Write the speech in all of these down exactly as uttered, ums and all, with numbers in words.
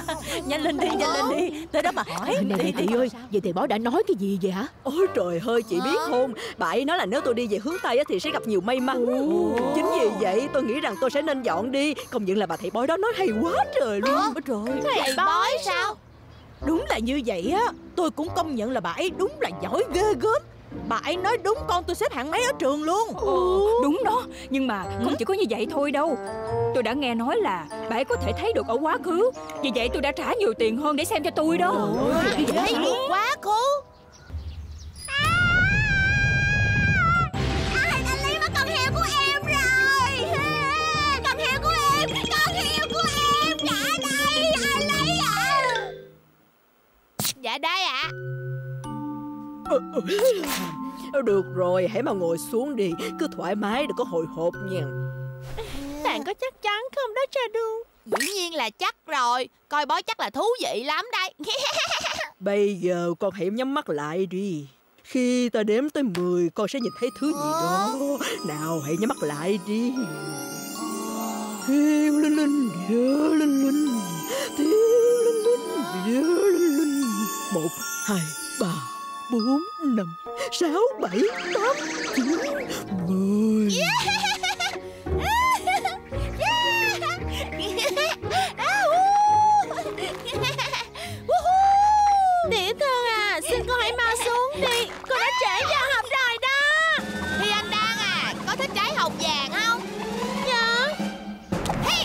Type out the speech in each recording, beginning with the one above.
Nhanh lên đi, nhanh lên đi. Tới đó mà hỏi. Này này chị ơi, vậy thầy bói đã nói cái gì vậy hả? Ôi trời ơi, chị biết không? Bà ấy nói là nếu tôi đi về hướng Tây thì sẽ gặp nhiều may mắn. Chính vì vậy tôi nghĩ rằng tôi sẽ nên dọn đi. Công nhận là bà thầy bói đó nói hay quá trời luôn. Ôi trời. Thầy bói sao? Đúng là như vậy á. Tôi cũng công nhận là bà ấy đúng là giỏi ghê gớm. Bà ấy nói đúng, con tôi xếp hạng mấy ở trường luôn. Ừ, đúng đó. Nhưng mà không chỉ có như vậy thôi đâu. Tôi đã nghe nói là bà ấy có thể thấy được ở quá khứ. Vì vậy tôi đã trả nhiều tiền hơn để xem cho tôi đó. Thấy được quá khứ. Anh lấy mất con heo của em rồi. Con heo của em, con heo của em. Trả đây, anh lấy ạ. Dạ đây ạ. Được rồi, hãy mà ngồi xuống đi. Cứ thoải mái, đừng có hồi hộp nha. Bạn có chắc chắn không đó Shadow? Dĩ nhiên là chắc rồi. Coi bói chắc là thú vị lắm đây. Bây giờ con hãy nhắm mắt lại đi. Khi ta đếm tới mười, con sẽ nhìn thấy thứ gì đó. Nào, hãy nhắm mắt lại đi. Thiên linh linh, địa linh linh. Thiên linh linh, địa linh linh. Một, hai, ba, bốn, năm, sáu, bảy, tám, chín, mười. Tiểu Thư à, xin cô hãy mau xuống đi. Cô đã trễ giờ học rồi đó. Thì anh Đan à, có thích trái hồng vàng không? Dạ. Hey.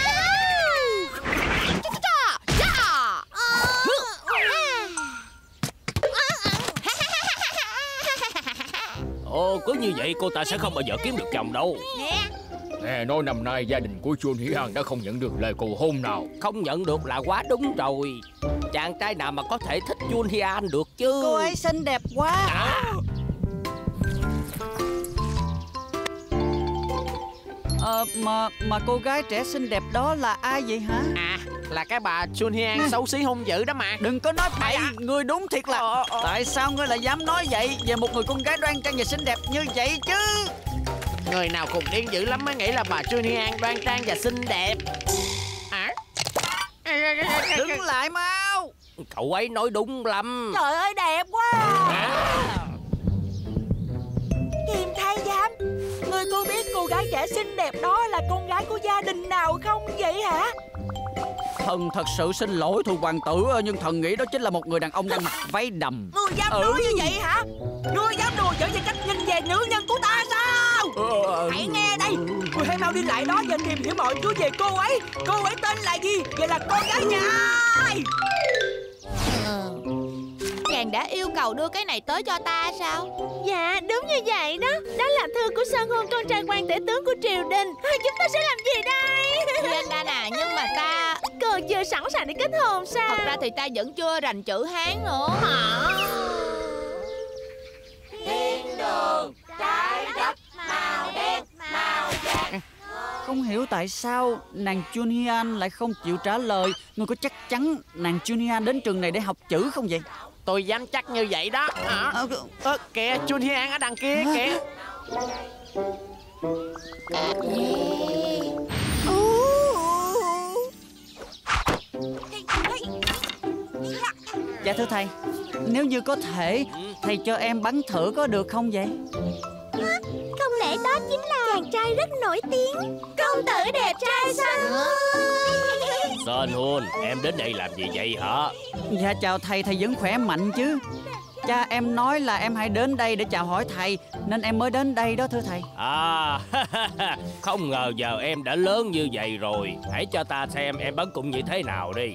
Ồ, cứ như vậy cô ta sẽ không bao giờ kiếm được chồng đâu. Nè. Nghe nói năm nay gia đình của Chun Hee-an đã không nhận được lời cầu hôn nào. Không nhận được là quá đúng rồi. Chàng trai nào mà có thể thích Chun Hee-an được chứ. Cô ấy xinh đẹp quá. À. Ờ, mà mà cô gái trẻ xinh đẹp đó là ai vậy hả? À, là cái bà Chun Hee-an xấu xí hung dữ đó mà. Đừng có nói bậy, à. Ngươi đúng thiệt là ờ, ờ. Tại sao ngươi lại dám nói vậy về một người con gái đoan trang và xinh đẹp như vậy chứ? Người nào cùng điên dữ lắm mới nghĩ là bà Chun Hee-an đoan trang và xinh đẹp. À. Đứng lại mau. Cậu ấy nói đúng lắm. Trời ơi đẹp quá à. Kim Thái Giám, ngươi có biết cô gái trẻ xinh đẹp đó là con gái của gia đình nào không vậy hả? Thần thật sự xin lỗi Thu hoàng tử, nhưng thần nghĩ đó chính là một người đàn ông đang mặc váy đầm. Ngươi dám ừ. nói như vậy hả? Ngươi dám đùa giỡn về cách nhìn về nữ nhân của ta sao? ừ. Hãy nghe đây, ngươi hãy mau đi lại đó và tìm hiểu mọi thứ về cô ấy. Cô ấy tên là gì? Vậy là con gái nhà ai? Ừ. Chàng đã yêu cầu đưa cái này tới cho ta sao? Dạ đúng như vậy đó. Đó là thư của Sơn Hôn, con trai quan tể tướng của triều đình. Chúng ta sẽ làm gì đây? Thì anh ta nè, nhưng mà ta còn chưa sẵn sàng để kết hôn sao? Thật ra thì ta vẫn chưa rành chữ Hán nữa. Hả? Thiên đường, trái đất, màu đen, màu vàng. Không hiểu tại sao nàng Chun Hee-an lại không chịu trả lời. Ngươi có chắc chắn nàng Chun Hee-an đến trường này để học chữ không vậy? Tôi dám chắc như vậy đó. À, à, à, kìa, Chun Hee-an ở đằng kia kìa. Dạ thưa thầy, nếu như có thể, thầy cho em bắn thử có được không vậy? Không lẽ đó chính là chàng trai rất nổi tiếng, công tử đẹp trai sao? Sơn Hôn, em đến đây làm gì vậy hả? Dạ chào thầy, thầy vẫn khỏe mạnh chứ? Cha em nói là em hãy đến đây để chào hỏi thầy, nên em mới đến đây đó thưa thầy. À, không ngờ giờ em đã lớn như vậy rồi. Hãy cho ta xem em bắn cung như thế nào đi.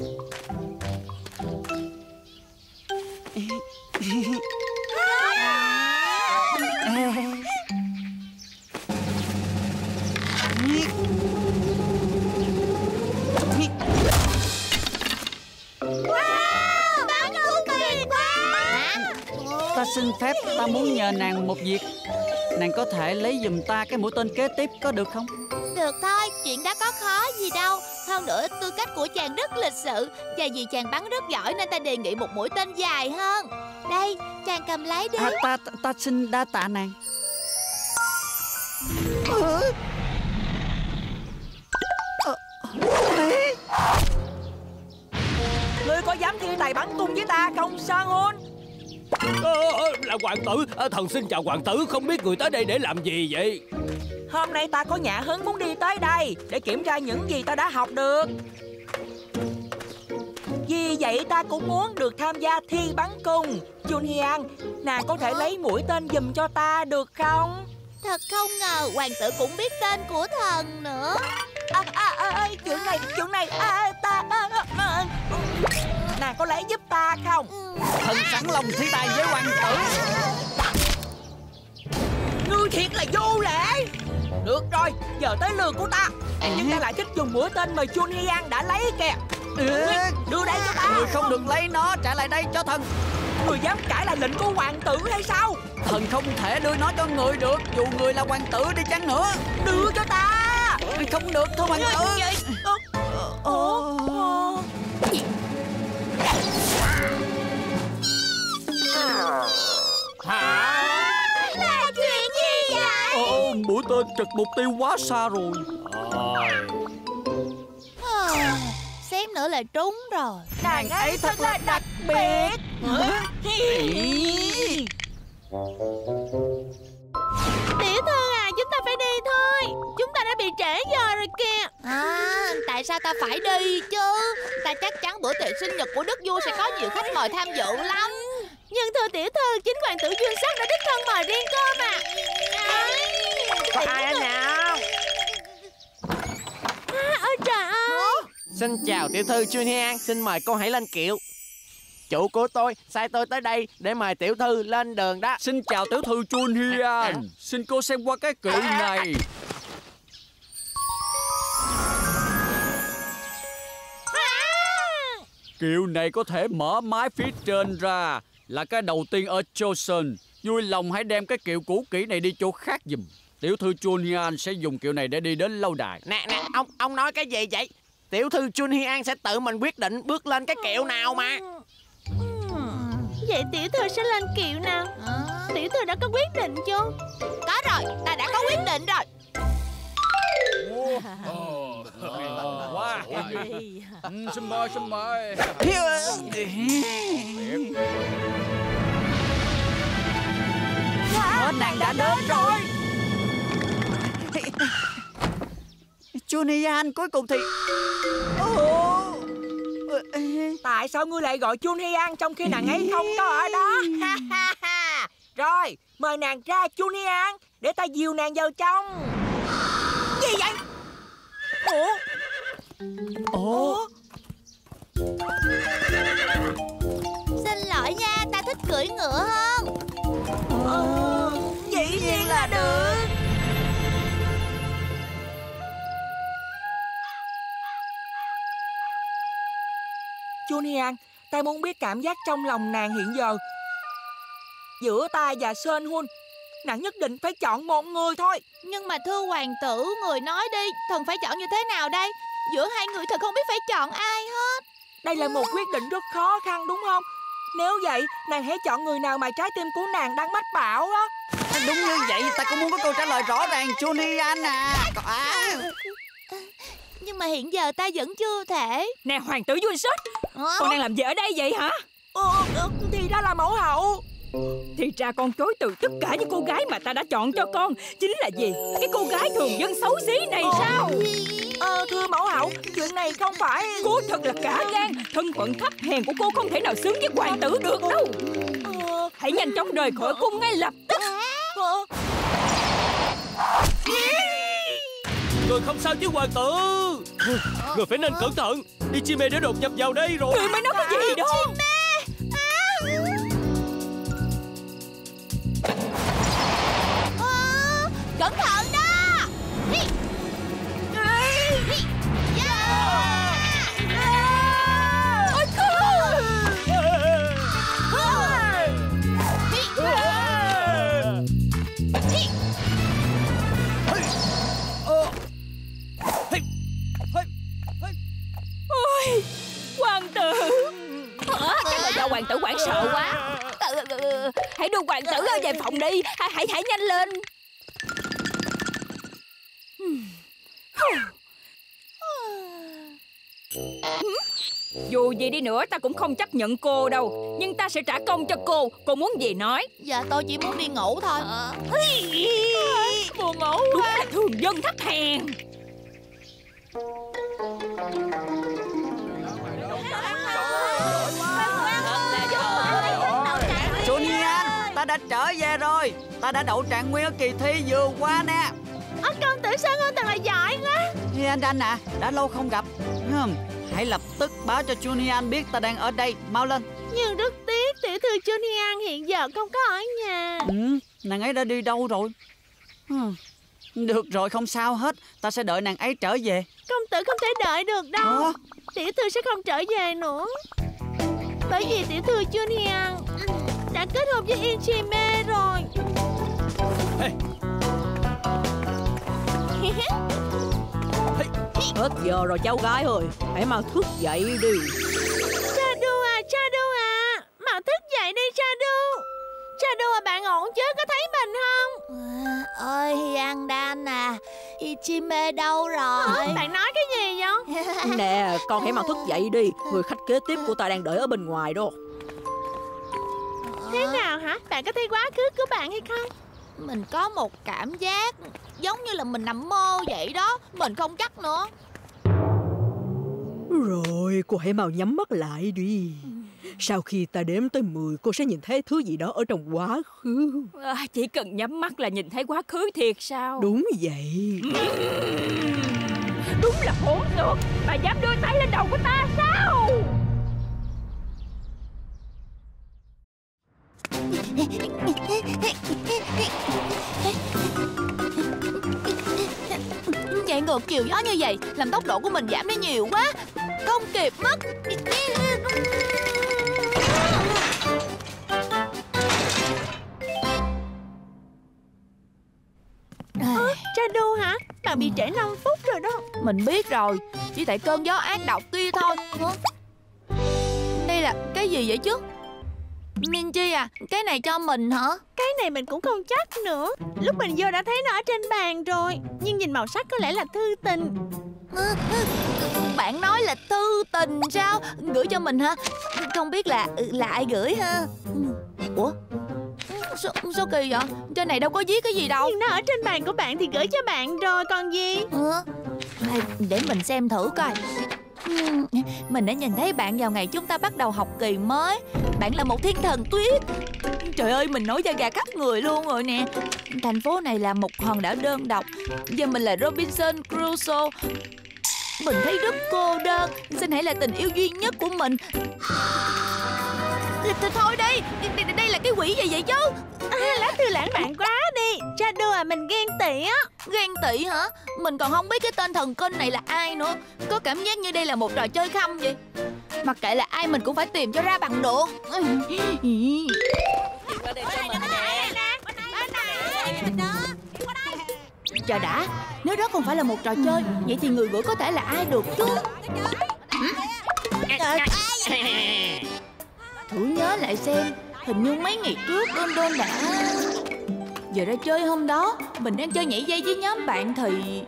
Ta xin phép, ta muốn nhờ nàng một việc. Nàng có thể lấy giùm ta cái mũi tên kế tiếp có được không? Được thôi, chuyện đó có khó gì đâu. Hơn nữa tư cách của chàng rất lịch sự, và vì chàng bắn rất giỏi nên ta đề nghị một mũi tên dài hơn. Đây, chàng cầm lấy đi. À, ta, ta, ta xin đa tạ nàng. dám thi tài bắn cung với ta không San Hôn? Ờ, là hoàng tử. Ờ, thần xin chào hoàng tử. Không biết người tới đây để làm gì vậy? Hôm nay ta có nhã hứng muốn đi tới đây để kiểm tra những gì ta đã học được. Vì vậy ta cũng muốn được tham gia thi bắn cung. Junhyang, nàng có thể lấy mũi tên giùm cho ta được không? Thật không ngờ hoàng tử cũng biết tên của thần nữa. À, à, à, à, chuyện này, chuyện này, à, ta... À, à, à. Nàng có lấy giúp ta không? Thần sẵn lòng thi tài với hoàng tử. Ngươi thiệt là vô lễ. Được rồi, giờ tới lượt của ta. Nhưng ta lại thích dùng mũi tên mà Junhyang đã lấy kìa. Đưa đây cho ta. Người không được lấy nó, trả lại đây cho thần. Người dám cãi lại lệnh của hoàng tử hay sao? Thần không thể đưa nó cho người được, dù người là hoàng tử đi chăng nữa. Đưa cho ta. Không được thưa hoàng tử. Ồ. Hả? Là chuyện gì vậy? Ồ, mũi tên chật mục tiêu quá xa rồi. Ôi. Xém nữa là trúng rồi. Nàng ấy thật là đặc biệt. Tiểu thư à, chúng ta phải đi thôi. Chúng ta đã bị trễ giờ rồi kìa. À, tại sao ta phải đi chứ? Ta chắc chắn bữa tiệc sinh nhật của đức vua sẽ có nhiều khách mời tham dự lắm. Nhưng thưa tiểu thư, chính hoàng tử Dương Sắc đã đích thân mời riêng cơ mà. Có ai ở nào? À, ôi trời ơi. Xin chào tiểu thư Junhyang, xin mời cô hãy lên kiệu. Chủ của tôi sai tôi tới đây để mời tiểu thư lên đường đó. Xin chào tiểu thư Junhyang, xin cô xem qua cái kiệu này. Kiệu này có thể mở mái phía trên ra, là cái đầu tiên ở Joseon. Vui lòng hãy đem cái kiệu cũ kỹ này đi chỗ khác giùm. Tiểu thư Junhyang sẽ dùng kiệu này để đi đến lâu đài. Nè nè, ông ông nói cái gì vậy? Tiểu thư Junhyang sẽ tự mình quyết định bước lên cái kiệu nào mà. Vậy tiểu thư sẽ lên kiệu nào? À. Tiểu thư đã có quyết định chưa? Có rồi, ta đã có quyết định rồi. Wow. Ừ, xin mời, xin mời. Hết nàng đã đến rồi. Junhyang cuối cùng thì... Ồ. Tại sao ngươi lại gọi Junhyang trong khi nàng ấy không có ở đó? Rồi, mời nàng ra Junhyang, để ta dìu nàng vào trong. Gì vậy? Ủa? Ủa? Xin lỗi nha, ta thích cưỡi ngựa hơn. Ờ, dĩ nhiên là được. Junhyang, ta muốn biết cảm giác trong lòng nàng hiện giờ. Giữa ta và San Hôn, nàng nhất định phải chọn một người thôi. Nhưng mà thưa hoàng tử, người nói đi, thần phải chọn như thế nào đây? Giữa hai người thần không biết phải chọn ai hết. Đây là một quyết định rất khó khăn đúng không? Nếu vậy, nàng hãy chọn người nào mà trái tim của nàng đang mách bảo á. Đúng như vậy, ta cũng muốn có câu trả lời rõ ràng, Junhyang à. À. Nhưng mà hiện giờ ta vẫn chưa thể. Nè hoàng tử Dương Sắc, Hả? con đang làm gì ở đây vậy hả? Ờ, thì ra là mẫu hậu. Thì ra con chối từ tất cả những cô gái mà ta đã chọn cho con. Chính là gì? Cái cô gái thường dân xấu xí này sao? Ờ, thưa mẫu hậu, chuyện này không phải... Cô thật là cả gan. Thân phận thấp hèn của cô không thể nào xứng với hoàng tử được đâu. Ờ... Hãy nhanh chóng rời khỏi cung ngay lập tức. Ờ... Người không sao chứ hoàng tử. Người phải nên cẩn thận. Đi chim mê đã đột nhập vào đây rồi. Người mới nói cái gì đó? Chim mê. À. À, cẩn thận đó. Hi. Hi. Hi. Yeah. À. Ôi trời. Ôi, hoàng tử. Hả? Chắc là do hoàng tử hoảng sợ quá. Hãy đưa hoàng tử ở về phòng đi. Hãy hãy, hãy nhanh lên. Dù gì đi nữa ta cũng không chấp nhận cô đâu. Nhưng ta sẽ trả công cho cô. Cô muốn gì nói? Dạ tôi chỉ muốn đi ngủ thôi. à. Buồn ngủ Đúng quá. là thường dân thấp hèn. Junian, ta đã trở về rồi. Ta đã đậu trạng nguyên ở kỳ thi vừa qua nè. Ơ, công tử Sơn Hôn thật là giỏi quá. Hiền anh à, đã lâu không gặp. Hừm, hãy lập tức báo cho Junian biết ta đang ở đây. Mau lên. Nhưng rất tiếc tiểu thư Junian hiện giờ không có ở nhà. Ừ, nàng ấy đã đi đâu rồi? Hừm, được rồi, không sao hết. Ta sẽ đợi nàng ấy trở về. Công tử không thể đợi được đâu. Ủa? Tiểu thư sẽ không trở về nữa. Bởi vì tiểu thư Junian đã kết hôn với Ichime rồi. Hey. Hết giờ rồi cháu gái ơi, hãy mau thức dậy đi. Shadow à, Shadow à, mau thức dậy đi Shadow. Shadow à, bạn ổn chứ, có thấy mình không? À, ơi Hyandan à, Ichime đâu rồi? À, bạn nói cái gì vậy? Nè, con hãy mau thức dậy đi. Người khách kế tiếp của ta đang đợi ở bên ngoài đó. Thế nào hả? Bạn có thấy quá khứ của bạn hay không? Mình có một cảm giác giống như là mình nằm mơ vậy đó. Mình không chắc nữa. Rồi, cô hãy mau nhắm mắt lại đi. Sau khi ta đếm tới mười, cô sẽ nhìn thấy thứ gì đó ở trong quá khứ. À, chỉ cần nhắm mắt là nhìn thấy quá khứ thiệt sao? Đúng vậy. Đúng là hỗn xược. Bà dám đưa tay lên đầu của ta sao? Chạy ngược chiều gió như vậy làm tốc độ của mình giảm đi nhiều quá. Không kịp mất. À, Shadow hả? Bạn bị trễ năm phút rồi đó. Mình biết rồi, chỉ tại cơn gió ác độc kia thôi. Đây là cái gì vậy chứ? Minji à, cái này cho mình hả? Cái này mình cũng không chắc nữa. Lúc mình vô đã thấy nó ở trên bàn rồi. Nhưng nhìn màu sắc có lẽ là thư tình. Bạn nói là thư tình sao? Gửi cho mình hả? Không biết là là ai gửi ha? Ủa? Sao, sao kỳ vậy? Trên này đâu có viết cái gì đâu. Nhưng nó ở trên bàn của bạn thì gửi cho bạn rồi còn gì. Ừ. Để mình xem thử coi. Mình đã nhìn thấy bạn vào ngày chúng ta bắt đầu học kỳ mới. Bạn là một thiên thần tuyết. Trời ơi, mình nổi da gà khắp người luôn rồi nè. Thành phố này là một hòn đảo đơn độc. Giờ mình là Robinson Crusoe. Mình thấy rất cô đơn. Xin hãy là tình yêu duy nhất của mình. Thôi đi, đây là cái quỷ gì vậy chứ? À, lá thư lãng mạn quá đi. Shadow à, mình ghen tị á. Ghen tị hả? Mình còn không biết cái tên thần kinh này là ai nữa. Có cảm giác như đây là một trò chơi khăm vậy. Mặc kệ là ai mình cũng phải tìm cho ra bằng được. Chờ đã, nếu đó không phải là một trò chơi, vậy thì người gửi có thể là ai được chứ? Thử nhớ lại xem, hình như mấy ngày trước Đôn Đôn đã... Giờ ra chơi hôm đó, mình đang chơi nhảy dây với nhóm bạn thì...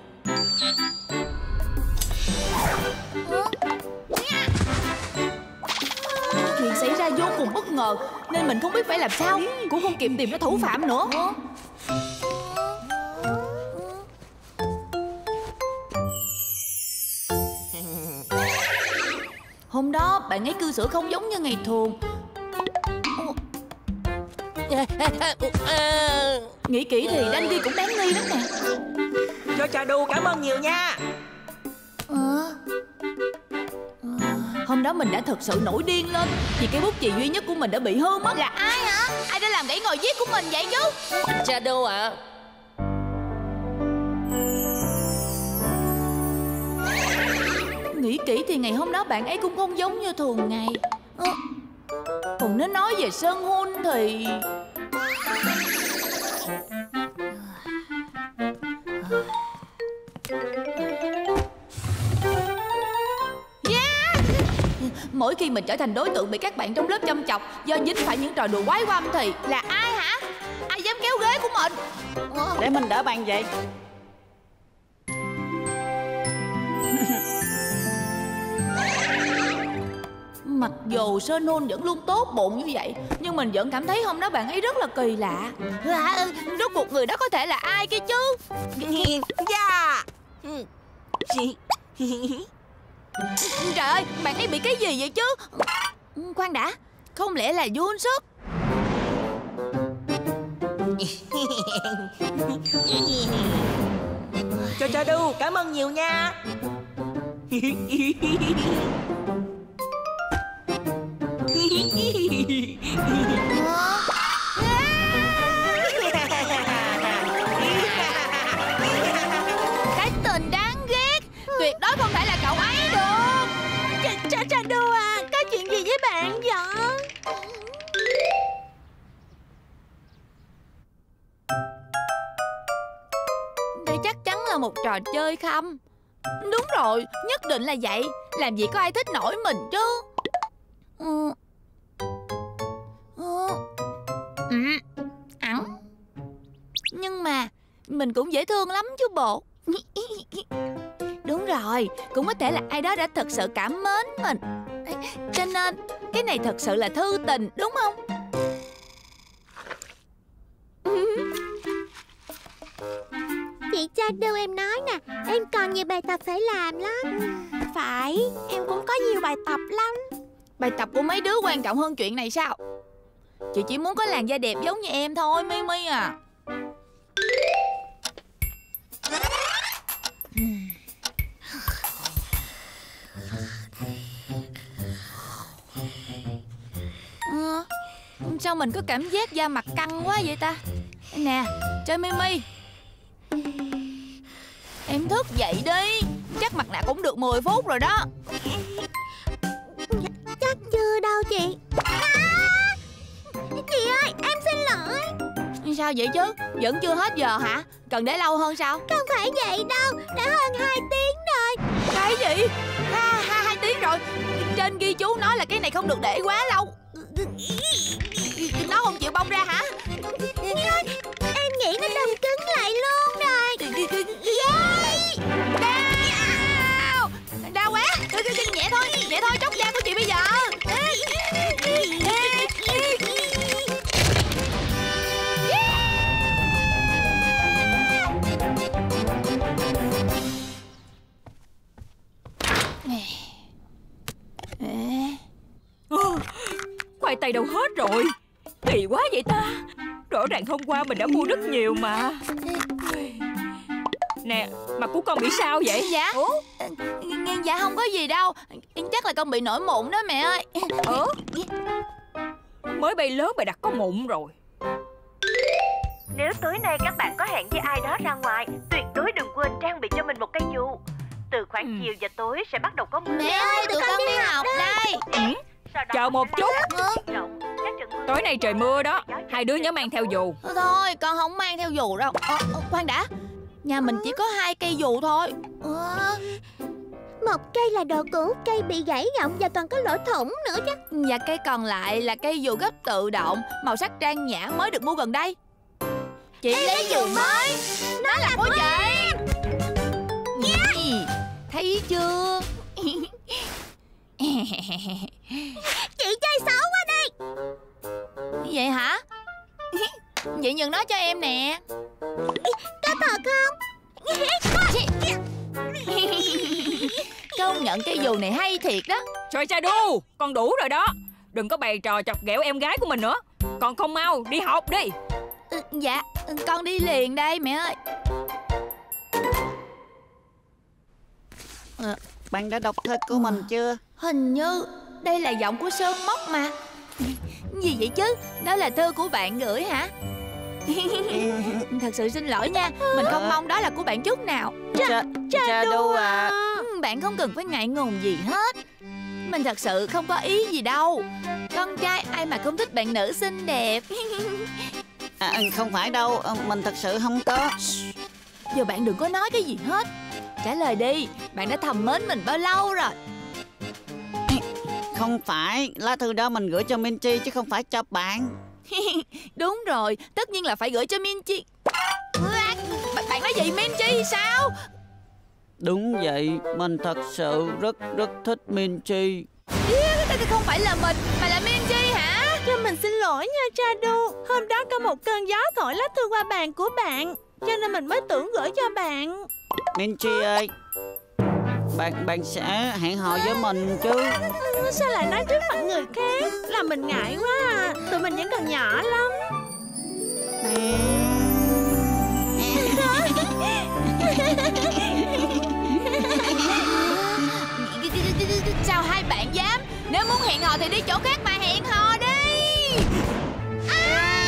Chuyện xảy ra vô cùng bất ngờ, nên mình không biết phải làm sao, cũng không kịp tìm ra thủ phạm nữa. Hôm đó bạn ấy cư xử không giống như ngày thường. Nghĩ kỹ thì Dandy cũng đáng nghi lắm nè. Cho Shadow cảm ơn nhiều nha. à, Hôm đó mình đã thật sự nổi điên lên vì cái bút chì duy nhất của mình đã bị hư mất. Là ai hả? Ai đã làm gãy ngồi viết của mình vậy chứ? Shadow ạ. Nghĩ kỹ thì ngày hôm đó bạn ấy cũng không giống như thường ngày. à, Còn nếu nói về Sơn Hun thì... Yeah! Mỗi khi mình trở thành đối tượng bị các bạn trong lớp châm chọc do dính phải những trò đùa quái quăm thì là ai hả? Ai dám kéo ghế của mình? Để mình đỡ bạn vậy. Mặc dù Sơn Hun vẫn luôn tốt bụng như vậy, nhưng mình vẫn cảm thấy hôm đó bạn ấy rất là kỳ lạ. À, rốt cuộc người đó có thể là ai kia chứ? Dạ. Trời ơi, bạn ấy bị cái gì vậy chứ? Khoan đã, không lẽ là Jun Suk? Cho cho đu, cảm ơn nhiều nha. Cái tình đáng ghét, tuyệt đối không thể là cậu ấy được. Cha cha đu à, có chuyện gì với bạn vậy? Đây chắc chắn là một trò chơi khăm. Đúng rồi, nhất định là vậy. Làm gì có ai thích nổi mình chứ. Ừ. Ừ. Ừ. Ẵng. Nhưng mà mình cũng dễ thương lắm chứ bộ. Đúng rồi, cũng có thể là ai đó đã thật sự cảm mến mình. Cho nên cái này thật sự là thư tình, đúng không? Chị Cha Đu, em nói nè, em còn nhiều bài tập phải làm lắm. Phải, em cũng có nhiều bài tập lắm. Bài tập của mấy đứa quan trọng hơn chuyện này sao? Chị chỉ muốn có làn da đẹp giống như em thôi, Mimi à. À, sao mình có cảm giác da mặt căng quá vậy ta? Nè, chơi Mimi, em thức dậy đi. Chắc mặt nạ cũng được mười phút rồi đó. Chắc chưa đâu chị. À, chị ơi, em xin lỗi. Sao vậy chứ? Vẫn chưa hết giờ hả? Cần để lâu hơn sao? Không phải vậy đâu, đã hơn hai tiếng rồi. Cái gì? Ha, ha, hai tiếng rồi. Trên ghi chú nói là cái này không được để quá lâu. Nó không chịu bong ra hả? Em nghĩ nó đông cứng lại luôn rồi. Đau! Đau quá! Nhẹ thôi, nhẹ thôi, tróc da của chị bây giờ. Khoai tây đâu hết rồi? Kỳ quá vậy ta. Rõ ràng hôm qua mình đã mua rất nhiều mà. Nè, mặt của con bị sao vậy? Dạ. Ủa? Dạ không có gì đâu. Chắc là con bị nổi mụn đó mẹ ơi. Ủa? Mới bay lớn mà đặt có mụn rồi. Nếu tối nay các bạn có hẹn với ai đó ra ngoài, tuyệt đối đừng quên trang bị cho mình một cây dù. Từ khoảng ừ. chiều và tối sẽ bắt đầu có mưa. Mẹ ơi, tụi con đi học đây. Ừ. Chờ một chút. Tối nay trời mưa đó. Hai đứa nhớ mang theo dù. Thôi, con không mang theo dù đâu. Ờ, khoan đã. Nhà mình chỉ có hai cây dù thôi. Ờ. Một cây là đồ cũ, cây bị gãy gọng và còn có lỗ thủng nữa chứ. Và cây còn lại là cây dù gấp tự động, màu sắc trang nhã mới được mua gần đây. Chị Ê, lấy dù mới. Nó là của chị. Yeah. Thấy chưa? Chị chơi xấu quá đi. Vậy hả? Vậy nhường nó cho em nè. Có thật không? Công nhận cái dù này hay thiệt đó. Trời cha đu, con đủ rồi đó. Đừng có bày trò chọc ghẹo em gái của mình nữa. Còn không mau đi học đi. Ừ, dạ, con đi liền đây mẹ ơi. à, Bạn đã đọc thơ của mình chưa? Hình như đây là giọng của Sơn Móc mà. Gì vậy chứ? Đó là thư của bạn gửi hả? Thật sự xin lỗi nha. Mình không mong đó là của bạn chút nào. Cha, cha đu à. Bạn không cần phải ngại ngùng gì hết. Mình thật sự không có ý gì đâu. Con trai ai mà không thích bạn nữ xinh đẹp. À, không phải đâu, mình thật sự không có. Giờ bạn đừng có nói cái gì hết. Trả lời đi, bạn đã thầm mến mình bao lâu rồi? Không phải, lá thư đó mình gửi cho Minchi chứ không phải cho bạn. Đúng rồi, tất nhiên là phải gửi cho Minchi. Bạn nói gì Minchi sao? Đúng vậy, mình thật sự rất rất thích Minchi. Không phải là mình, mà là Minji hả? Cho mình xin lỗi nha Chadu. Hôm đó có một cơn gió thổi lá thư qua bàn của bạn, cho nên mình mới tưởng gửi cho bạn. Minji ơi, Bạn bạn sẽ hẹn hò với mình chứ? Sao lại nói trước mặt người khác? Làm mình ngại quá à. Tụi mình vẫn còn nhỏ lắm. Sao hai bạn dám? Nếu muốn hẹn hò thì đi chỗ khác mà hẹn hò đi. À!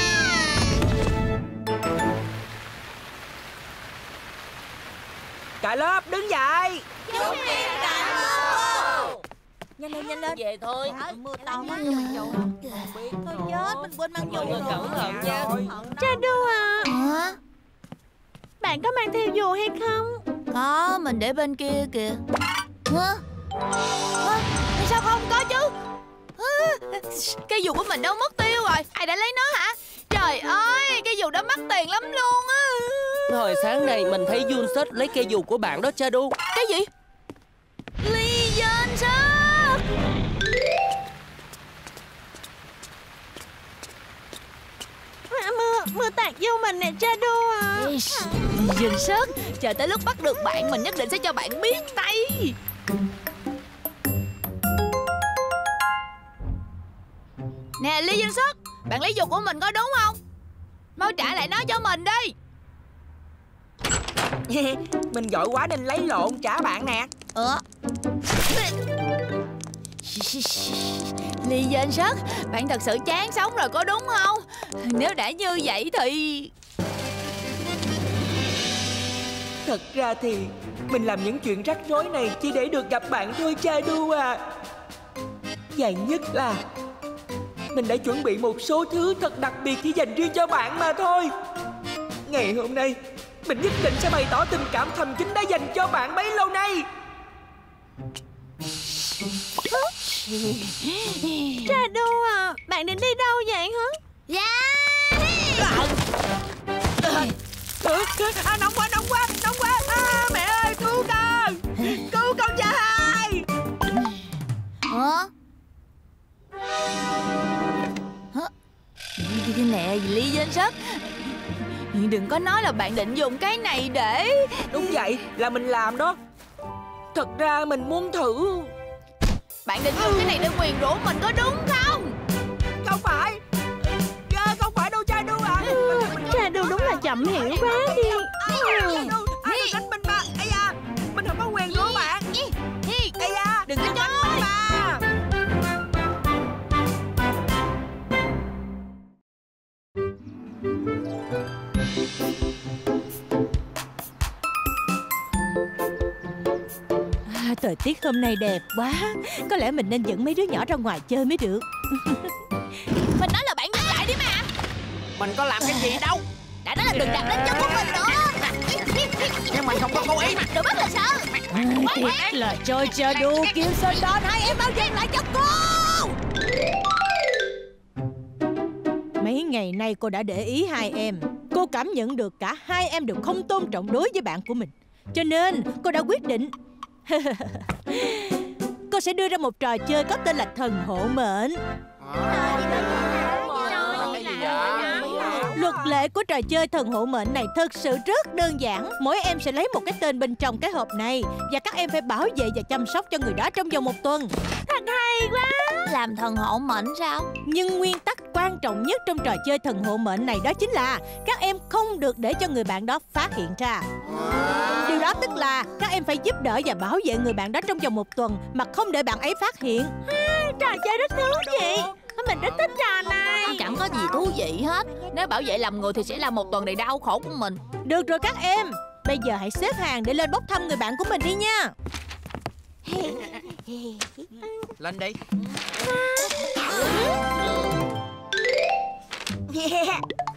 Cả lớp đứng dậy. Chúng em đã mơ. Nhanh lên, nhanh lên. Về thôi. Mưa to quá cho mang dù. Thôi chết, mình quên mang dù rồi. Cẩn thận nha. Chadu à. Hả? Bạn có mang theo dù hay không? Có, mình để bên kia kìa. Hả? Hả? Sao không có chứ? Hả? Cây dù của mình đâu mất tiêu rồi. Ai đã lấy nó hả? Trời ơi, cây dù đó mắc tiền lắm luôn á. Hồi sáng nay mình thấy Junset lấy cây dù của bạn đó Chadu. Cái gì? Lee Junset. Mưa, mưa tạt vô mình nè Chadu à. Junset, chờ tới lúc bắt được bạn mình nhất định sẽ cho bạn biết tay. Nè Lee Junset, bạn lấy dù của mình có đúng không? Mau trả lại nó cho mình đi. Mình giỏi quá nên lấy lộn trả bạn nè. Ờ. Lee Junset, bạn thật sự chán sống rồi có đúng không? Nếu đã như vậy thì... Thật ra thì mình làm những chuyện rắc rối này chỉ để được gặp bạn thôi Chadu à. Và nhất là mình đã chuẩn bị một số thứ thật đặc biệt chỉ dành riêng cho bạn mà thôi. Ngày hôm nay mình nhất định sẽ bày tỏ tình cảm thầm kín đã dành cho bạn bấy lâu nay. Chadu à, bạn định đi đâu vậy hả? Dạ. À, nóng quá, nóng quá, nóng quá. À, mẹ ơi, cứu con. Cứu con trai. Hả? Hả? Nè, Lee Junset, đừng có nói là bạn định dùng cái này để... Đúng vậy, là mình làm đó. Thật ra mình muốn thử. Bạn định dùng cái này để nguyền rủa mình có đúng không? Không phải. À, không phải đâu Chadu à. Chadu đúng là chậm hiểu quá đi. Chadu, ai đừng đánh mình mà. Ây da, mình không có nguyền rủa bạn. Ây da, đừng có đánh mình mà. À, thời tiết hôm nay đẹp quá. Có lẽ mình nên dẫn mấy đứa nhỏ ra ngoài chơi mới được. Mình nói là bạn dừng lại đi mà. Mình có làm cái gì đâu. Đã nói là đừng đặt lên chân của mình nữa. Nhưng mình không có cố ý. Đừng bắt là sợ. Thiệt là cho Chadu kêu sơn đòn. Hai em mau dừng lại cho cô. Mấy ngày nay cô đã để ý hai em. Cô cảm nhận được cả hai em đều không tôn trọng đối với bạn của mình. Cho nên cô đã quyết định cô sẽ đưa ra một trò chơi có tên là thần hộ mệnh. Luật lệ của trò chơi thần hộ mệnh này thật sự rất đơn giản. Mỗi em sẽ lấy một cái tên bên trong cái hộp này, và các em phải bảo vệ và chăm sóc cho người đó trong vòng một tuần. Thật hay quá. Làm thần hộ mệnh sao? Nhưng nguyên tắc quan trọng nhất trong trò chơi thần hộ mệnh này đó chính là các em không được để cho người bạn đó phát hiện ra. Điều đó tức là các em phải giúp đỡ và bảo vệ người bạn đó trong vòng một tuần mà không để bạn ấy phát hiện. À, trò chơi rất thú vị. Mình rất thích trò này. Chẳng có gì thú vị hết. Nếu bảo vệ lầm người thì sẽ là một tuần đầy đau khổ của mình. Được rồi các em, bây giờ hãy xếp hàng để lên bốc thăm người bạn của mình đi nha. Lên đi. Yeah.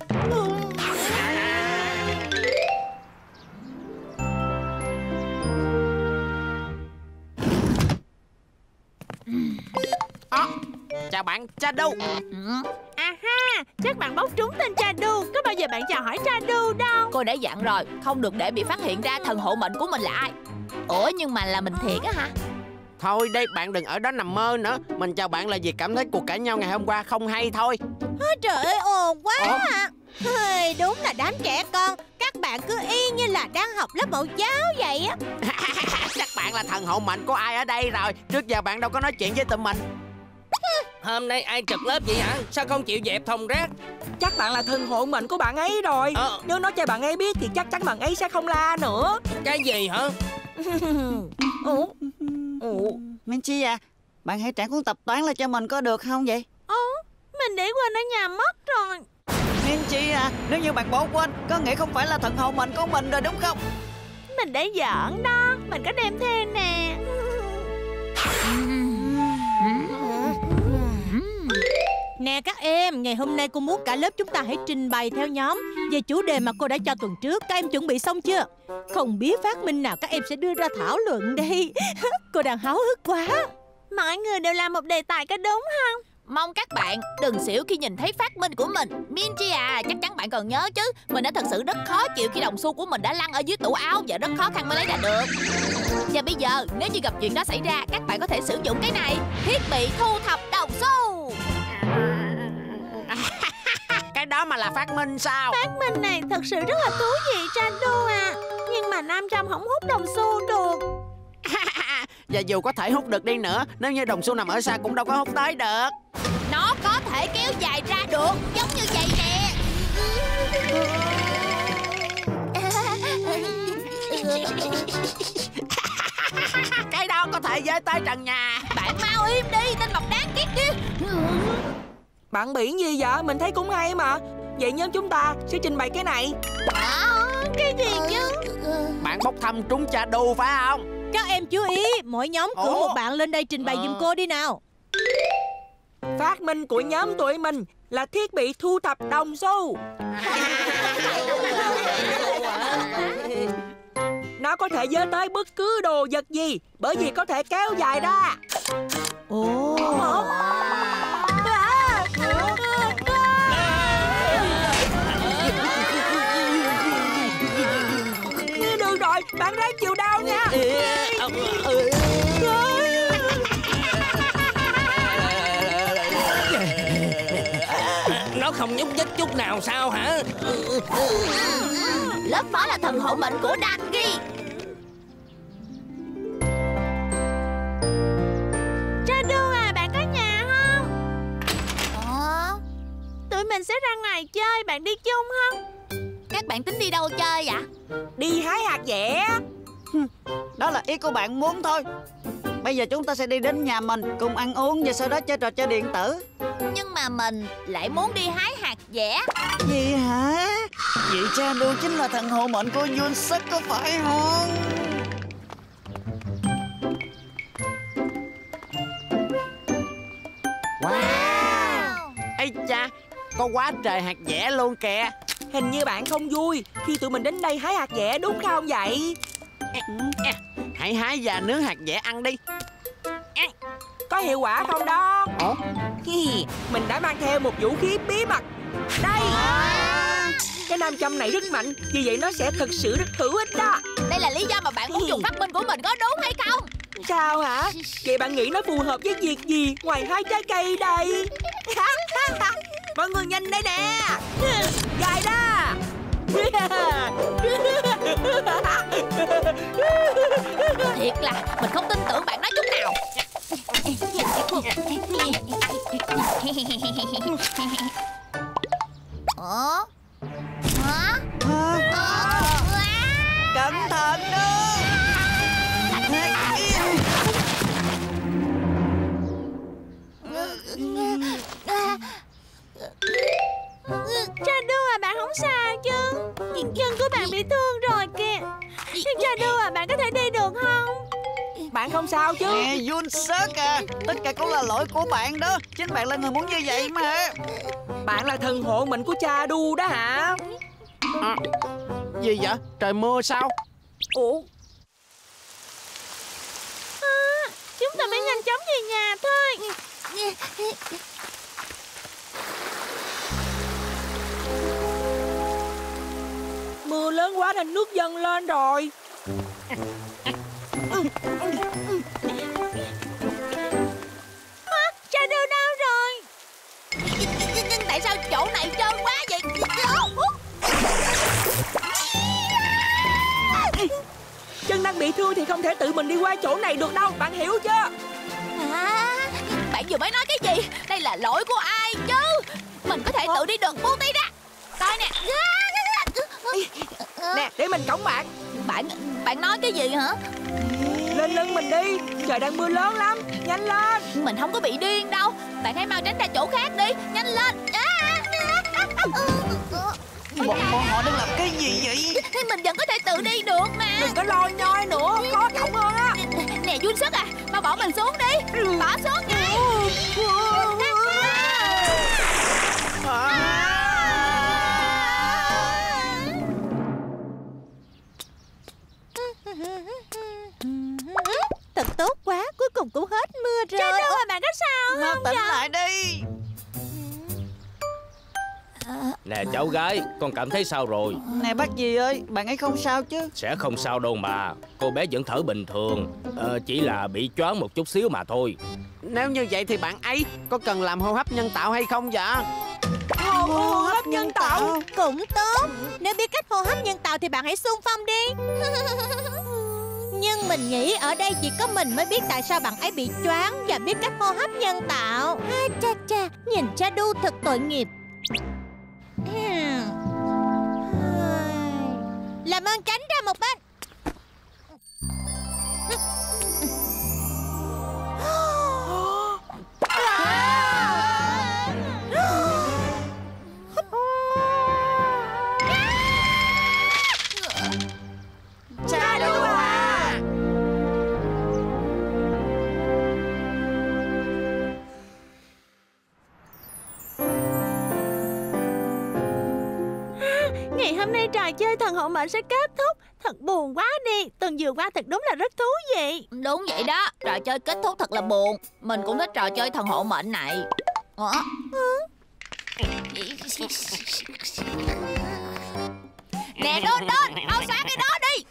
À, chào bạn Chadu. À ha, chắc bạn bốc trúng tên Chadu. Có bao giờ bạn chào hỏi Chadu đâu. Cô đã dặn rồi, không được để bị phát hiện ra thần hộ mệnh của mình là ai. Ủa nhưng mà là mình thiệt á hả? Thôi đi, bạn đừng ở đó nằm mơ nữa. Mình chào bạn là vì cảm thấy cuộc cãi nhau ngày hôm qua không hay thôi. Trời ơi, ồn quá à. Hey, đúng là đám trẻ con. Các bạn cứ y như là đang học lớp mẫu giáo vậy á. Chắc bạn là thần hộ mệnh của ai ở đây rồi. Trước giờ bạn đâu có nói chuyện với tụi mình. Hôm nay ai trật lớp vậy hả? Sao không chịu dẹp thùng rác? Chắc bạn là thần hộ mệnh của bạn ấy rồi. ờ. Nếu nói cho bạn ấy biết thì chắc chắn bạn ấy sẽ không la nữa. Cái gì hả? Ủa? Ủa? Minchi à, bạn hãy trả cuốn tập toán lại cho mình có được không vậy? Ồ, mình để quên ở nhà mất rồi. Minchi à, nếu như bạn bỏ quên, có nghĩa không phải là thần hộ mệnh của mình rồi đúng không? Mình để giỡn đó, mình có đem theo nè. Nè các em, ngày hôm nay cô muốn cả lớp chúng ta hãy trình bày theo nhóm về chủ đề mà cô đã cho tuần trước. Các em chuẩn bị xong chưa? Không biết phát minh nào các em sẽ đưa ra thảo luận đây. Cô đang háo hức quá. Mọi người đều làm một đề tài có đúng không? Mong các bạn đừng xỉu khi nhìn thấy phát minh của mình. Minchi à, chắc chắn bạn còn nhớ chứ. Mình đã thật sự rất khó chịu khi đồng xu của mình đã lăn ở dưới tủ áo và rất khó khăn mới lấy ra được. Và bây giờ, nếu như gặp chuyện đó xảy ra, các bạn có thể sử dụng cái này, thiết bị thu thập đồng xu. Cái đó mà là phát minh sao? Phát minh này thật sự rất là thú vị Tradu à. Nhưng mà Nam Trăm không hút đồng xu được. Và dù có thể hút được đi nữa, nếu như đồng xu nằm ở xa cũng đâu có hút tới được. Nó có thể kéo dài ra được, giống như vậy nè. Cái đó có thể với tới trần nhà. Bạn mau im đi, tên mập đáng ghét kia. Bạn biển gì vậy? Mình thấy cũng hay mà. Vậy nhóm chúng ta sẽ trình bày cái này. À, cái gì chứ? Bạn bốc thăm trúng Tradu phải không? Các em chú ý, mỗi nhóm cử một bạn lên đây trình bày giùm cô đi nào. Phát minh của nhóm tụi mình là thiết bị thu thập đồng xu. Nó có thể dơ tới bất cứ đồ vật gì, bởi vì có thể kéo dài ra. Ồ. Được rồi, bạn ráng chịu đau nha. Nó không nhúc nhích chút nào sao hả? Lớp phó là thần hộ mệnh của Dangi. Tradu à, bạn có nhà không? Ờ? Tụi mình sẽ ra ngoài chơi, bạn đi chung không? Các bạn tính đi đâu chơi vậy? Đi hái hạt dẻ. Đó là ý của bạn muốn thôi. Bây giờ chúng ta sẽ đi đến nhà mình cùng ăn uống và sau đó chơi trò chơi điện tử. Nhưng mà mình lại muốn đi hái hạt dẻ. Gì hả? Vậy Tradu chính là thần hộ mệnh của Yunsuk có phải không? Wow. Ây cha, có quá trời hạt dẻ luôn kìa. Hình như bạn không vui khi tụi mình đến đây hái hạt dẻ đúng không vậy? Hãy hái và nướng hạt dẻ ăn đi. Có hiệu quả không đó? Ủa? Mình đã mang theo một vũ khí bí mật. Đây. Cái nam châm này rất mạnh, vì vậy nó sẽ thực sự rất hữu ích đó. Đây là lý do mà bạn muốn dùng phát minh của mình, có đúng hay không? Sao hả? Vậy bạn nghĩ nó phù hợp với việc gì ngoài hai trái cây đây? Mọi người nhanh đây nè. Dài ra. Thiệt là mình không tin tưởng bạn nói chút nào. Ủa? Hả? Cẩn thận đó. Tradu à, bạn không sao chứ? Chân của bạn bị thương rồi kìa. Tradu à, bạn có thể đi được không? Bạn không sao chứ? Nè Yunsuk à, tất cả cũng là lỗi của bạn đó. Chính bạn là người muốn như vậy mà. Bạn là thần hộ mệnh của Tradu đó hả? À, gì vậy? Trời mưa sao? Ủa? À, chúng ta phải nhanh chóng về nhà thôi. Mưa lớn quá nên nước dâng lên rồi. Chỗ này trơn quá vậy. Chân đang bị thương thì không thể tự mình đi qua chỗ này được đâu, bạn hiểu chưa? À, bạn vừa mới nói cái gì? Đây là lỗi của ai chứ? Mình có thể tự đi được, buông tay ra. Coi nè. Nè, để mình cõng bạn. Bạn bạn nói cái gì hả? Lên lưng mình đi, trời đang mưa lớn lắm. Nhanh lên. Mình không có bị điên đâu. Bạn hãy mau tránh ra chỗ khác đi. Nhanh lên. Bọn, bọn họ đang làm cái gì vậy? Mình vẫn có thể tự đi được mà. Đừng có lôi nhoi nữa, khó cõng hơn á. Nè Duyên Sức à, mau bỏ mình xuống đi. Bỏ xuống ngay. Thật tốt quá, cuối cùng cũng hết mưa rồi. Cha Đu à, bạn có sao Nó không tỉnh vậy? lại đi. Nè cháu gái, con cảm thấy sao rồi? Nè bác dì ơi, bạn ấy không sao chứ? Sẽ không sao đâu mà. Cô bé vẫn thở bình thường, ờ, chỉ là bị choáng một chút xíu mà thôi. Nếu như vậy thì bạn ấy có cần làm hô hấp nhân tạo hay không vậy? Hô, hô hấp nhân tạo cũng tốt. Nếu biết cách hô hấp nhân tạo thì bạn hãy xung phong đi. Nhưng mình nghĩ ở đây chỉ có mình mới biết tại sao bạn ấy bị choáng và biết cách hô hấp nhân tạo. Ha cha cha, nhìn cha Đu thật tội nghiệp. Làm ơn tránh ra một bên. Cha Đu à. Ngày hôm nay trò chơi thần hộ mệnh sẽ kết thúc. Thật buồn quá đi. Tuần vừa qua thật đúng là rất thú vị. Đúng vậy đó, trò chơi kết thúc thật là buồn. Mình cũng thích trò chơi thần hộ mệnh này. Ủa? Nè Đôn Đôn, mau xóa cái đó đi.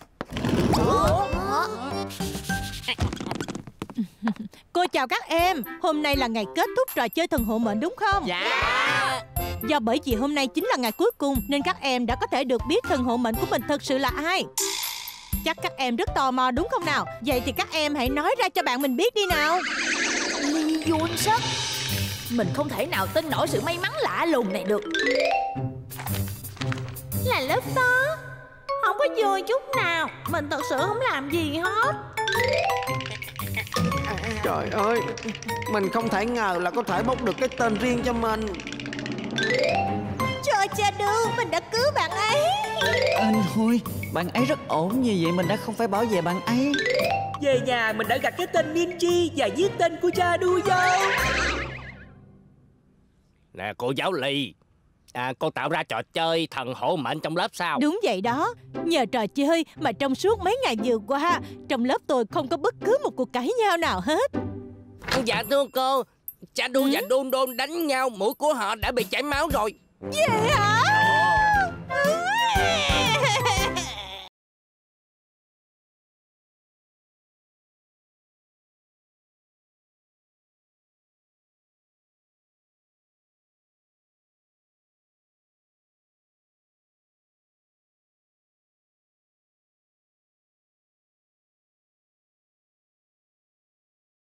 Cô chào các em. Hôm nay là ngày kết thúc trò chơi thần hộ mệnh đúng không? Dạ. Do bởi vì hôm nay chính là ngày cuối cùng nên các em đã có thể được biết thần hộ mệnh của mình thật sự là ai. Chắc các em rất tò mò đúng không nào? Vậy thì các em hãy nói ra cho bạn mình biết đi nào. Duyên Sức. Mình không thể nào tin nổi sự may mắn lạ lùng này được. Là lớp phó. Không có vui chút nào. Mình thật sự không làm gì hết. Trời ơi, mình không thể ngờ là có thể bốc được cái tên riêng cho mình. Trời cha Đu, mình đã cứu bạn ấy. Anh thôi, bạn ấy rất ổn, như vậy mình đã không phải bảo vệ bạn ấy. Về nhà mình đã gặp cái tên Ninji và viết tên của cha Đu vô. Nè cô giáo Ly, à, cô tạo ra trò chơi thần hộ mệnh trong lớp sao? Đúng vậy đó. Nhờ trò chơi mà trong suốt mấy ngày vừa qua, trong lớp tôi không có bất cứ một cuộc cãi nhau nào hết. Dạ thưa cô, cha Đu và Đôn Đôn đánh nhau, mũi của họ đã bị chảy máu rồi. Vậy hả?